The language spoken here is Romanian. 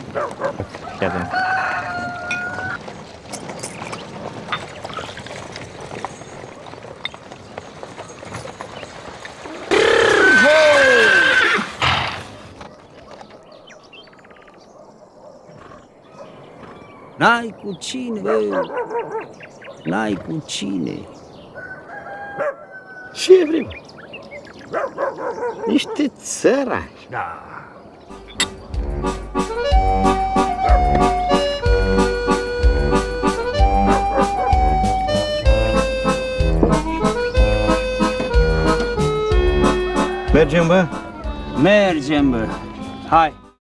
Fii atent. N-ai cu cine, n-ai cu cine. Ce vrem? Niște țărani. Da. Mergem, bă? Mergem, bă. Hai.